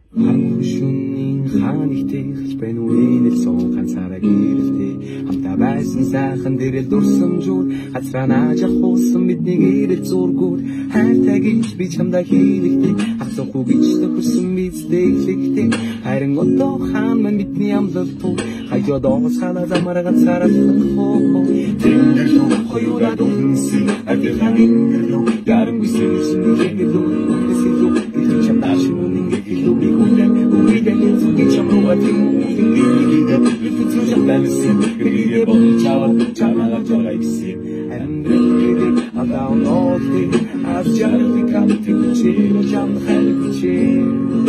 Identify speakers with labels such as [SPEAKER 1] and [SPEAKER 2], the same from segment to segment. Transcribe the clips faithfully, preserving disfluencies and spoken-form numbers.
[SPEAKER 1] Ханхушунын хаан ихтэй хэж байна уу энэл сон ганцаараа гэрэлтэй хамтаа байсан сайхан дэрэл дурсамжууд хацраа нааж ахуулсан бидний гэрэл зургууд хайртай гэж би чамдаа хийлэгтэй хацахгүй гэж төгсөн бидтэй ихлэгтэй харин одоо хаан мань бидний амлалт хаяа доос хана замараа ганцаараа хоо тэндэрлүү хоёулаа дүнсэн ади ханинглүү яран бисэрсэн гэнгэлүү нэсэлүү гэж чамдаа шимүнин гэнгэлүү Geriye bakın çava, çavalar çava ikisi Emreleri adam oldu Az canlı kalktı küçük O canlı hayli küçük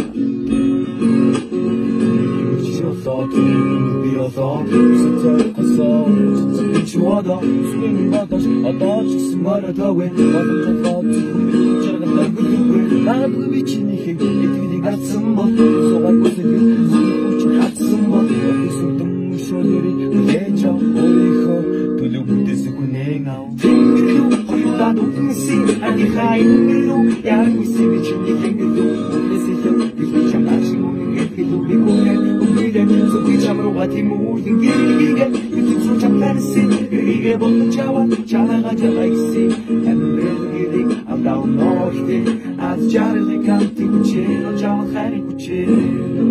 [SPEAKER 1] Biraz altı, biraz altı Sıcak kasa, sıcak çuvada Suyun bagaj, adaçısın arada ve Bakın kafa, tüpün, çargıda gülü Dağılı biçini hep, etkili katsın bak Sokak gözleri, zırh uçun katsın bak Sırtım Şöyle gece oyho tulubte sukunenga Tingiru oyuda dokunsi Hadi haingiru Yargı sevici yıkengelu Ulesiyem Gizli çamlaşı Unin yekidu Bikune Umide Zuki çamrugati Muurdin Gerige Bütün su çamlarisi Gerige bolu çava Çalaga çalaiksi Emre gidik Avdao nohte Az jarı kanti Kucheno Çava khari kucheno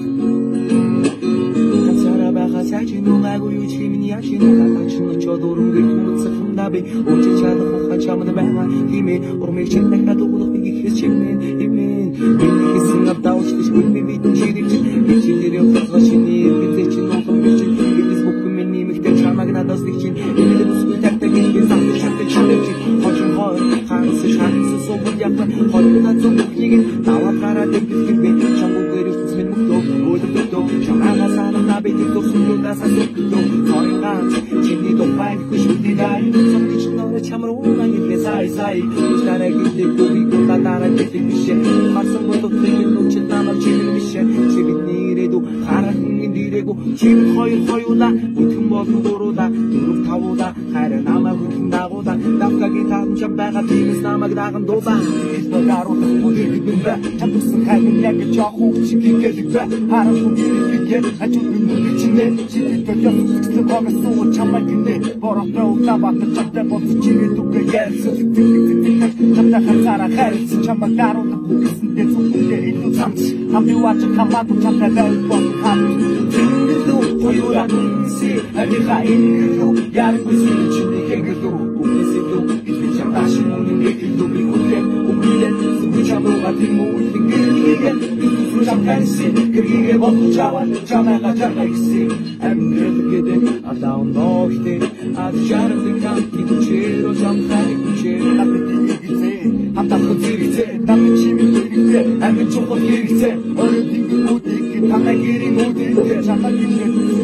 [SPEAKER 1] 사진을 알고 유치민이 하시는 가까치는 저도름 그리고 답이 오지 않는 혹한 참는 배만 힘이 오르면 챈내가 도구도 이게 키스치면 이민 이미 생각다 오시듯이 불미 믿음 지리지 미치리려 가서시니 빛대치 노선 미치 이리스 복음에 님이 그때 참하게 나다 스틱진 이미들 무슨 택택이 인상도 샷대 챌린지 허준 헐 한스 샤리스 소문 약간 헐보다 좀 웃기긴 나와 가라 댐비스긴 전국 외리 수스민 묵도 올드도 정하가 사는 나비들도 숨겨다 사속도 서영한 진리도 밝고 싶디다 성기신 너를 참으로 오랑이게 사이사이 우시나라 길들 꾸미고 나나라 길들 미션 막성부터 뜨긴 놓친 나만 지는 미션 집인 일에도 가라 흥인 일에고 지금 허유 허유다 웃음 먹은 도로다 두릅 타오다 하려 남아 웃음 나고다 남각이 다음 잠바가 되는 사막이 나간 도다 이스너 가로 모두 이긴다 참듯은 가는 약을 저고 지키게 죽다 하람 소리를 듣게 안쪽은 눈빛인데 지들 펴서 쓱쓱 거가 쏘고 참말 근데 버럭 들어오다 봤다 잡다 버스 지를 두게 예스 틱틱틱틱틱 잡다한 사람 헤르츠 참말 가로도 보기쓴데 속군데 일도 삼치 함비 와적 한마도 잡다 날 뻔함 팅글도 보유라 눈시 아니가 인글도 야르고 있으면 주니 갱글도 우리세도 이제 참 다시 오는 얘기도 미고래 우리의 숨이 잡으러 같은 모든 그리게 이수 잠깐씩 그리게 먹고 자와 자나가 자가 있지 Emred게 돼 아다운 너희들 아주 자르는 감기 구체로 잠깐의 구체로 앞에 뛰기세 함답한 들이세 남의 침이 들이세 아면 조금 들이세 어른 딩글 못 있게 방날 길이 못 있게 잠깐 있게